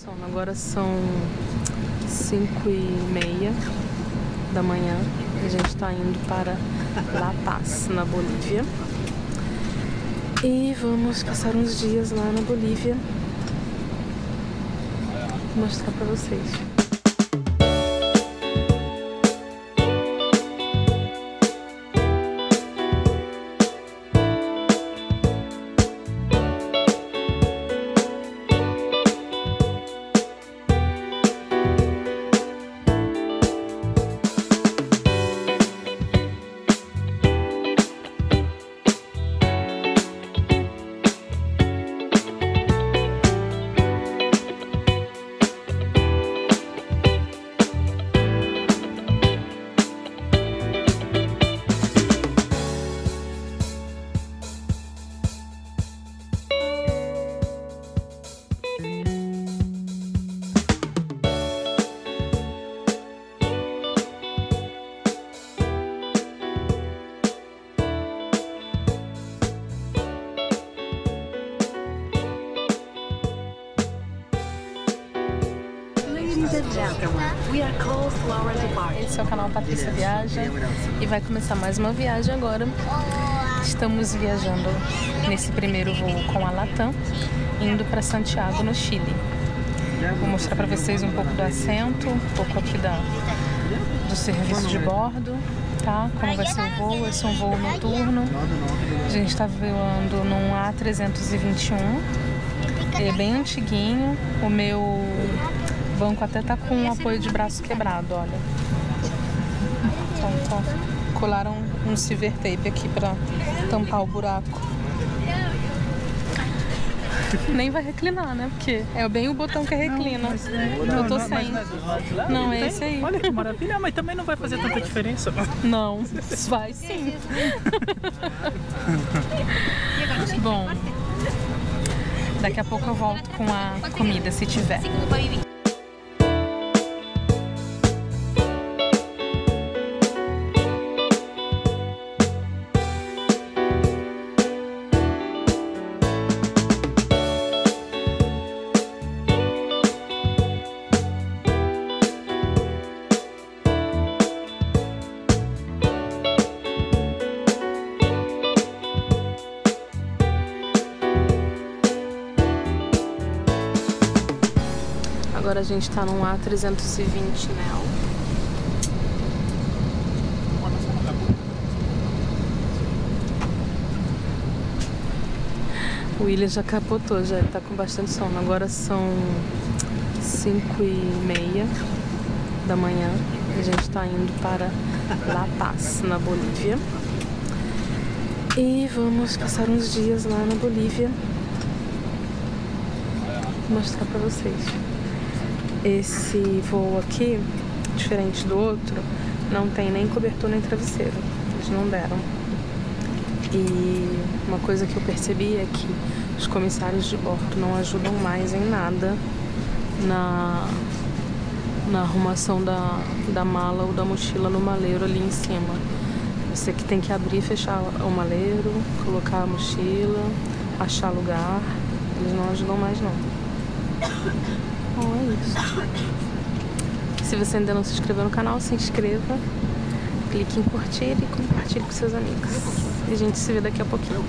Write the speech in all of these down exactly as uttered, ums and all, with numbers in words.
sono. Agora são cinco e meia da manhã. A gente está indo para La Paz, na Bolívia. E vamos passar uns dias lá na Bolívia. Vou mostrar para vocês. Esse é o canal Patrícia Viaja e vai começar mais uma viagem agora. Estamos viajando nesse primeiro voo com a Latam, indo para Santiago, no Chile. Vou mostrar para vocês um pouco do assento, um pouco aqui da, do serviço de bordo, tá? Como vai ser o voo. Esse é um voo noturno. A gente está voando num A trezentos e vinte e um. Ele é bem antiguinho. O meu banco até tá com um apoio de braço quebrado, olha. Então, então, colaram um silver tape aqui pra tampar o buraco. Nem vai reclinar, né? Porque é bem o botão que reclina. Não, é, eu não, tô não, sem. Não, não é esse aí. Olha que maravilha, mas também não vai fazer tanta diferença. Não, vai sim. Bom, daqui a pouco eu volto com a comida, se tiver. Agora a gente tá num A trezentos e vinte Neo. O William já capotou, já ele tá com bastante sono. Agora são cinco e meia da manhã. A gente tá indo para La Paz, na Bolívia. E vamos passar uns dias lá na Bolívia. Vou mostrar pra vocês. Esse voo aqui, diferente do outro, não tem nem cobertura nem travesseiro. Eles não deram. E uma coisa que eu percebi é que os comissários de bordo não ajudam mais em nada na, na arrumação da, da mala ou da mochila no maleiro ali em cima. Você que tem que abrir e fechar o maleiro, colocar a mochila, achar lugar. Eles não ajudam mais não. Bom, é isso. Se você ainda não se inscreveu no canal, se inscreva, clique em curtir e compartilhe com seus amigos. E a gente se vê daqui a pouquinho.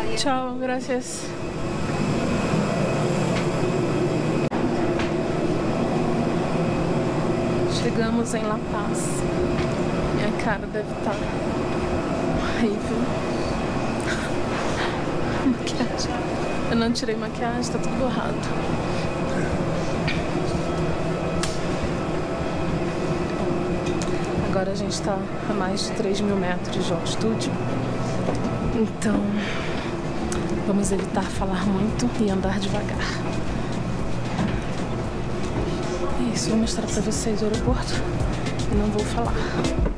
Tchau, graças. Chegamos em La Paz. Minha cara deve estar horrível. Maquiagem. Eu não tirei maquiagem, tá tudo borrado. Agora a gente tá a mais de três mil metros de altitude. Então, vamos evitar falar muito e andar devagar. É isso, vou mostrar pra vocês o aeroporto e não vou falar.